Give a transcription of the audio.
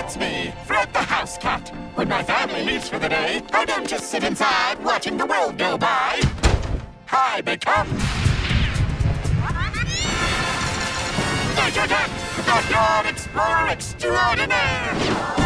That's me, Fred the House Cat. When my family leaves for the day, I don't just sit inside watching the world go by. I become Nature Cat, the Backyard Explorer Extraordinaire.